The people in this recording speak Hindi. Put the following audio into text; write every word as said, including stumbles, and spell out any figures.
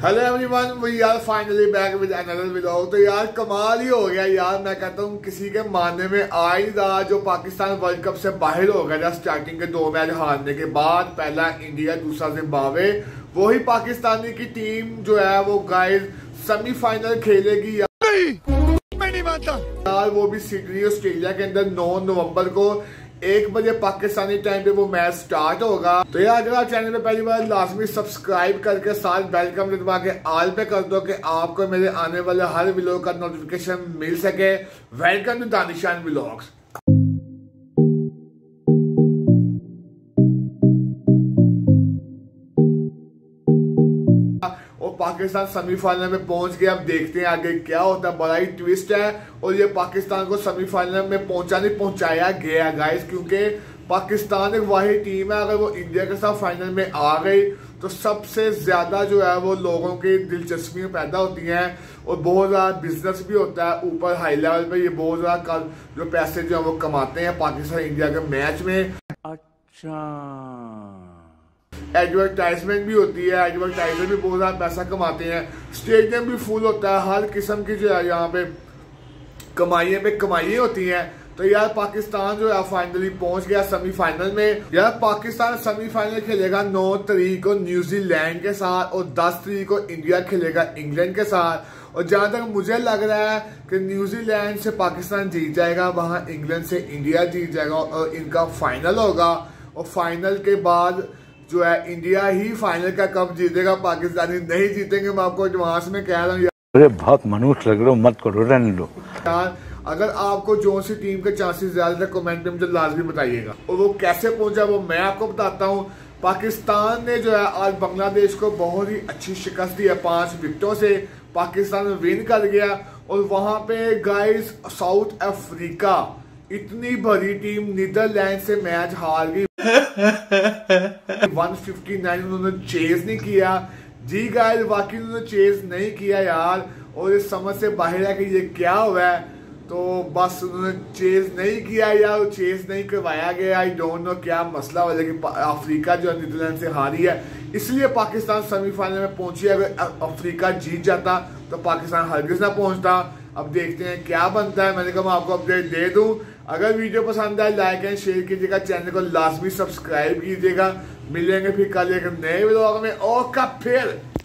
Hello everyone, we are finally back with another vlog. तो यार कमाल ही हो गया यार, मैं कहता हूँ किसी के मानने में आ ही रहा। जो पाकिस्तान वर्ल्ड कप से बाहर हो गया था स्टार्टिंग के दो मैच हारने के बाद, पहला इंडिया दूसरा जिम्बाब्वे, वही पाकिस्तानी की टीम जो है वो गाइस सेमीफाइनल खेलेगी यार। नहीं, मैं नहीं मानता यार। वो भी सिडनी ऑस्ट्रेलिया के अंदर नौ नवंबर को एक बजे पाकिस्तानी टाइम पे वो मैच स्टार्ट होगा। तो यार अगर आप चैनल पे पहली बार लाजमी सब्सक्राइब करके साथ बेल का बटन दबा के ऑल पे कर दो कि आपको मेरे आने वाले हर व्लॉग का नोटिफिकेशन मिल सके। Welcome to Danishan vlogs. Pakistan semifinal में पहुंच गया। अब देखते हैं आगे क्या होता है। बड़ा ही ट्विस्ट है और ये पाकिस्तान को सेमीफाइनल में पहुंचा नहीं पहुंचाया गया गाइस, क्योंकि पाकिस्तान एक वाहिद टीम है। अगर वो इंडिया के साथ फाइनल में आ गई तो सबसे ज्यादा जो है वो लोगों की दिलचस्पियां पैदा होती हैं और बहुत ज्यादा बिजनेस भी होता है ऊपर हाई लेवल पे। ये बहुत ज्यादा जो पैसे जो है वो कमाते हैं पाकिस्तान इंडिया के मैच में। अच्छा, एडवर्टाइजमेंट भी होती है, एडवर्टाइजर भी बहुत ज्यादा पैसा कमाते हैं। स्टेडियम भी फुल होता है, हर किस्म की जो है यहाँ पे कमाइयाँ पे कमाइयाँ होती हैं। तो यार पाकिस्तान जो है फाइनली पहुंच गया सेमीफाइनल में। यार पाकिस्तान सेमीफाइनल खेलेगा नौ तारीख को न्यूजीलैंड के साथ और दस तारीख को इंडिया खेलेगा इंग्लैंड के साथ। और जहां तक मुझे लग रहा है कि न्यूजीलैंड से पाकिस्तान जीत जाएगा, वहां इंग्लैंड से इंडिया जीत जाएगा और इनका फाइनल होगा। और फाइनल के बाद जो है इंडिया ही फाइनल का कप जीतेगा, पाकिस्तानी नहीं जीतेंगे। मैं आपको एडवांस में कह रहा हूँ। अरे बहुत मनुष्य लग रहे हो, मत करो, रहने दो यार। अगर आपको जो सी टीम के चांसेस ज्यादा कमेंट में मुझे लाजमी बताइएगा। और वो कैसे पहुंचा वो मैं आपको बताता हूँ। पाकिस्तान ने जो है आज बांग्लादेश को बहुत ही अच्छी शिकस्त दी है, पांच विकेटों से पाकिस्तान विन कर गया। और वहां पे गाइस साउथ अफ्रीका इतनी बड़ी टीम नीदरलैंड से मैच हार गई। एक सौ उनसठ उन्होंने चेज नहीं किया जी गाइस, वाकई उन्होंने चेज नहीं किया यार। और इस समझ से बाहर है कि ये क्या हुआ है। तो बस उन्होंने चेज नहीं किया यार, चेज नहीं करवाया गया। आई डोंट नो क्या मसला हुआ, लेकिन अफ्रीका जो नीदरलैंड से हारी है इसलिए पाकिस्तान सेमीफाइनल में पहुंची। अगर अफ्रीका जीत जाता तो पाकिस्तान हरगिज ना पहुंचता। अब देखते हैं क्या बनता है। मैंने कहा मैं आपको अपडेट दे दूं। अगर वीडियो पसंद आए लाइक एंड शेयर कीजिएगा, चैनल को लाजमी सब्सक्राइब कीजिएगा। मिलेंगे फिर कल एक नए व्लॉग में। ओके फिर।